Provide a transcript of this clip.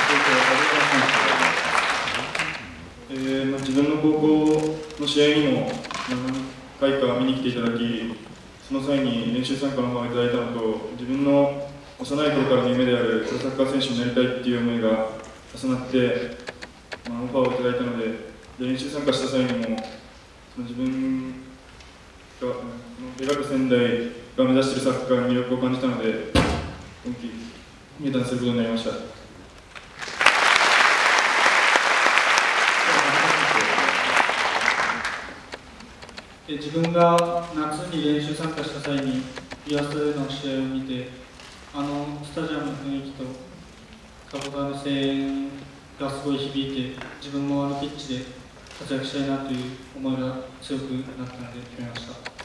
自分の高校の試合にも何回か見に来ていただき、その際に練習参加の方をいただいたのと、自分の幼い頃からの夢であるプロサッカー選手になりたいっていう思いが重なって、オファーをいただいたので、練習参加した際にも、自分が描く仙台が目指しているサッカーに魅力を感じたので、今季入団することになりました。 自分が夏に練習参加した際に岩瀬での試合を見て、スタジアムの雰囲気とサポーターの声援がすごい響いて、自分もピッチで活躍したいなという思いが強くなったので決めました。